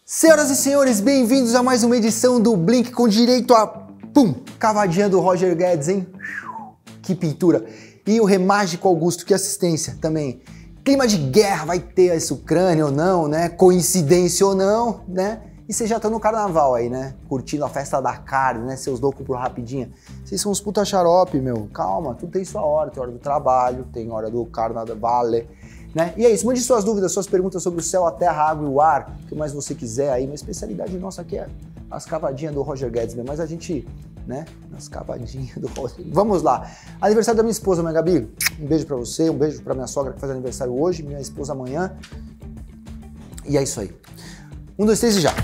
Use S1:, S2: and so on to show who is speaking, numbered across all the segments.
S1: Senhoras e senhores, bem-vindos a mais uma edição do Blink com direito a... Pum! Cavadinha do Roger Guedes, hein? Que pintura! E o Remágico Augusto, que assistência também. Clima de guerra, vai ter essa Ucrânia ou não, né? Coincidência ou não, né? E vocês já estão no carnaval aí, né? Curtindo a festa da carne, né? Seus loucos por rapidinha. Vocês são uns puta xarope, meu. Calma, tudo tem sua hora. Tem hora do trabalho, tem hora do carnaval, né? E é isso, mande suas dúvidas, suas perguntas sobre o céu, a terra, a água e o ar, o que mais você quiser aí. Uma especialidade nossa aqui é as cavadinhas do Roger Guedes, mas a gente, né, as cavadinhas do Roger. Vamos lá. Aniversário da minha esposa, minha Gabi. Um beijo pra você, um beijo pra minha sogra que faz aniversário hoje, minha esposa amanhã. E é isso aí. 1, 2, 3 e já.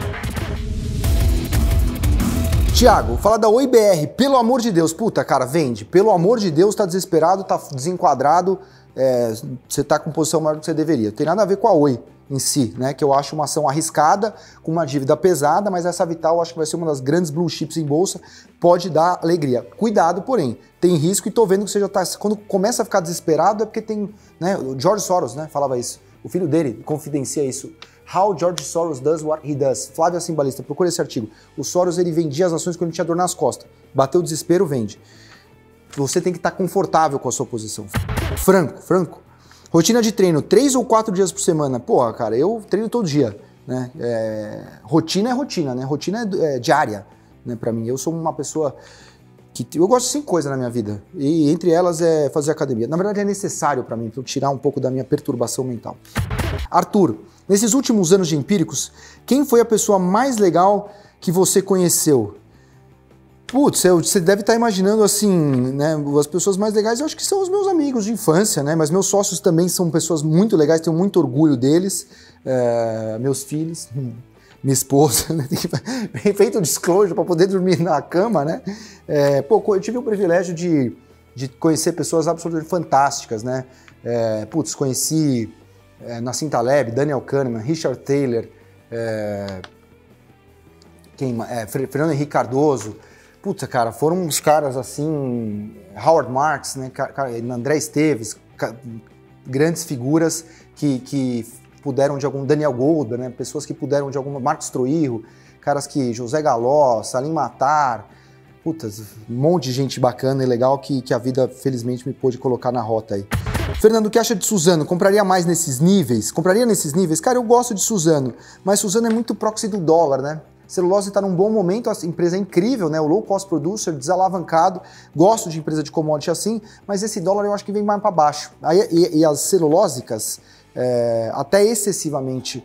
S1: Tiago, fala da Oi BR, pelo amor de Deus. Puta, cara, vende. Pelo amor de Deus, tá desesperado, tá desenquadrado. Você tá com posição maior do que você deveria. Não tem nada a ver com a Oi em si, né? Que eu acho uma ação arriscada, com uma dívida pesada, mas essa Vital eu acho que vai ser uma das grandes blue chips em bolsa, pode dar alegria. Cuidado, porém, tem risco e tô vendo que você já tá... Quando começa a ficar desesperado é porque tem... né? O George Soros, né? Falava isso. O filho dele confidencia isso. How George Soros does what he does. Flávia Simbalista, procura esse artigo. O Soros, ele vendia as ações quando ele tinha dor nas costas. Bateu o desespero, vende. Você tem que estar confortável com a sua posição. Franco. Rotina de treino, 3 ou 4 dias por semana. Porra, cara, eu treino todo dia, né? Rotina é rotina, né? Rotina é diária, né? Pra mim, eu sou uma pessoa que... Eu gosto de 5 coisas na minha vida. E entre elas é fazer academia. Na verdade, é necessário pra mim, pra eu tirar um pouco da minha perturbação mental. Arthur, nesses últimos anos de empíricos, quem foi a pessoa mais legal que você conheceu? Putz, você deve estar imaginando assim, né, as pessoas mais legais eu acho que são os meus amigos de infância, né, mas meus sócios também são pessoas muito legais, tenho muito orgulho deles, meus filhos, minha esposa, né, tem feito disclosure para poder dormir na cama, né, eu tive o privilégio de conhecer pessoas absolutamente fantásticas, né, conheci Nassim Taleb, Daniel Kahneman, Richard Thaler, Fernando Henrique Cardoso. Puta, cara, foram uns caras assim, Howard Marks, né, André Esteves, grandes figuras que puderam de algum, Daniel Goldberg, né, pessoas que puderam de alguma, Marcos Troirro, caras que, José Galó, Salim Matar, puta, um monte de gente bacana e legal que a vida felizmente me pôde colocar na rota aí. Fernando, o que acha de Suzano? Compraria mais nesses níveis? Compraria nesses níveis? Cara, eu gosto de Suzano, mas Suzano é muito proxy do dólar, né? Celulose está num bom momento, a empresa é incrível, né? O low cost producer, desalavancado, gosto de empresa de commodity assim, mas esse dólar eu acho que vem mais para baixo. E as celulósicas, até excessivamente,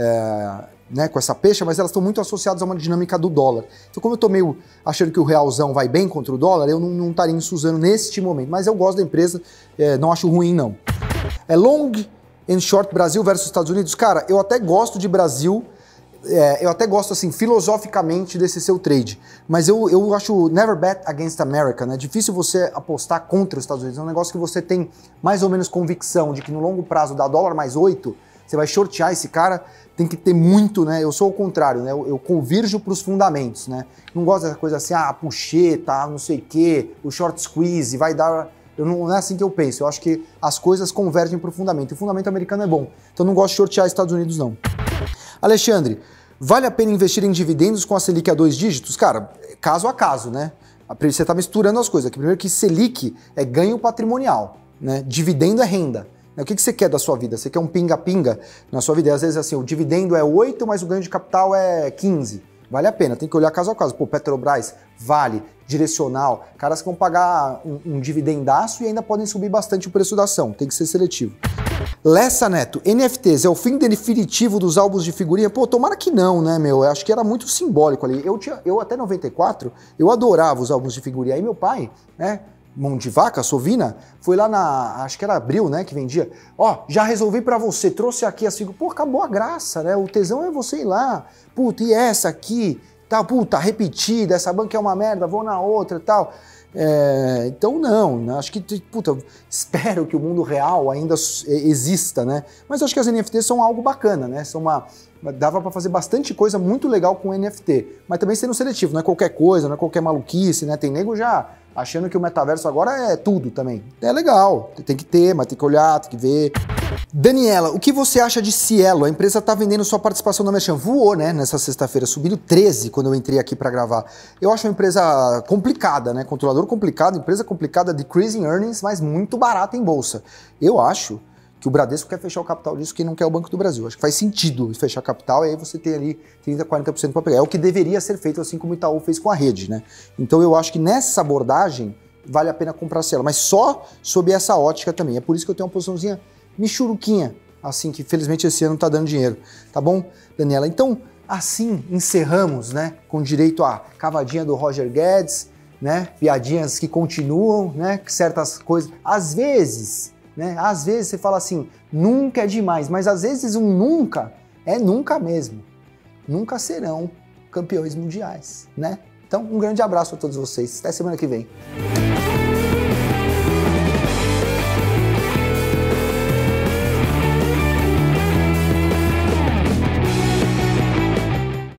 S1: né, com essa peixe, mas elas estão muito associadas a uma dinâmica do dólar. Então, como eu estou meio achando que o realzão vai bem contra o dólar, eu não estaria em Suzano neste momento, mas eu gosto da empresa, não acho ruim não. Long and short Brasil versus Estados Unidos, cara, eu até gosto de Brasil. Eu até gosto, assim, filosoficamente desse seu trade, mas eu acho never bet against America, né? Difícil você apostar contra os Estados Unidos, é um negócio que você tem mais ou menos convicção de que no longo prazo dá dólar mais 8, você vai shortear esse cara, tem que ter muito, né? Eu sou o contrário, né? Eu convirjo para os fundamentos, né? Não gosto dessa coisa assim, puxeta, não sei o quê, o short squeeze, vai dar... não é assim que eu penso, eu acho que as coisas convergem para o fundamento, e o fundamento americano é bom, então eu não gosto de shortear Estados Unidos, não. Alexandre, vale a pena investir em dividendos com a Selic a 2 dígitos? Cara, caso a caso, né? Você está misturando as coisas. Primeiro que Selic é ganho patrimonial, né? Dividendo é renda. O que você quer da sua vida? Você quer um pinga-pinga na sua vida? E às vezes assim, o dividendo é 8, mas o ganho de capital é 15. Vale a pena, tem que olhar caso a caso. Pô, Petrobras, Vale, Direcional, caras que vão pagar um dividendaço e ainda podem subir bastante o preço da ação. Tem que ser seletivo. Lessa Neto, NFTs é o fim definitivo dos álbuns de figurinha? Pô, tomara que não, né, meu? Eu acho que era muito simbólico ali. Eu até 94, eu adorava os álbuns de figurinha. Aí meu pai, né, mão de vaca, Sovina, foi lá acho que era Abril, né, que vendia. Já resolvi pra você, trouxe aqui as figuras. Pô, acabou a graça, né? O tesão é você ir lá. Puta, e essa aqui? Tá, puta, repetida, essa banca é uma merda, vou na outra e tal. Então não, acho que, puta, espero que o mundo real ainda exista, né? Mas acho que as NFTs são algo bacana, né? Dava para fazer bastante coisa muito legal com NFT, mas também sendo seletivo, não é qualquer coisa, não é qualquer maluquice, né? Tem nego já achando que o metaverso agora é tudo também. É legal, tem que ter, mas tem que olhar, tem que ver. Daniela, o que você acha de Cielo? A empresa está vendendo sua participação na Merchan. Voou, né, nessa sexta-feira, subindo 13 quando eu entrei aqui para gravar. Eu acho uma empresa complicada, né, controlador complicado, empresa complicada, decreasing earnings, mas muito barata em bolsa. Eu acho que o Bradesco quer fechar o capital disso, que não quer o Banco do Brasil. Acho que faz sentido fechar capital e aí você tem ali 30%, 40% para pegar. É o que deveria ser feito, assim como o Itaú fez com a rede, né? Então eu acho que nessa abordagem vale a pena comprar Cielo, mas só sob essa ótica também. É por isso que eu tenho uma posiçãozinha michuruquinha, assim, que felizmente esse ano tá dando dinheiro. Tá bom, Daniela? Então, assim encerramos, né, com direito à cavadinha do Roger Guedes, né, piadinhas que continuam, né, certas coisas. Às vezes, né, às vezes você fala assim, nunca é demais, mas às vezes um nunca é nunca mesmo. Nunca serão campeões mundiais, né? Então, um grande abraço a todos vocês. Até semana que vem.